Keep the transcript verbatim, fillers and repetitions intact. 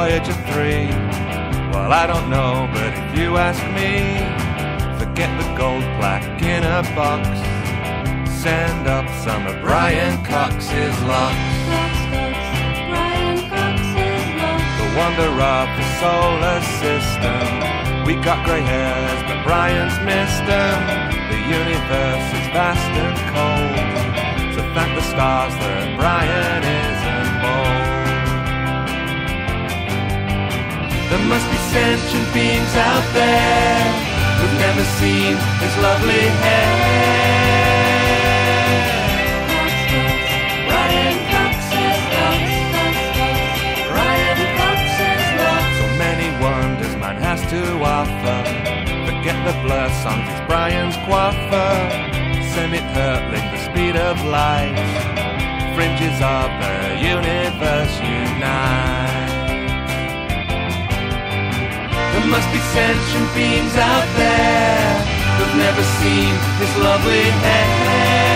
Voyager three? Well, I don't know, but if you ask me, forget the gold plaque in a box. Send up some of Brian Cox's locks. The wonder of the solar system. We got grey hairs, but Brian's missed them. The universe is vast and cold, so thank the stars that Brian isn't bold. There must be sentient beings out there who've never seen his lovely hair. Brian Cox's locks, Brian Cox's locks. So many wonders man has to offer. Forget the blur songs, it's Brian's coiffer. Send it hurtling the speed of light. Fringes of the universe unite. There must be sentient beings out there who've never seen his lovely hair.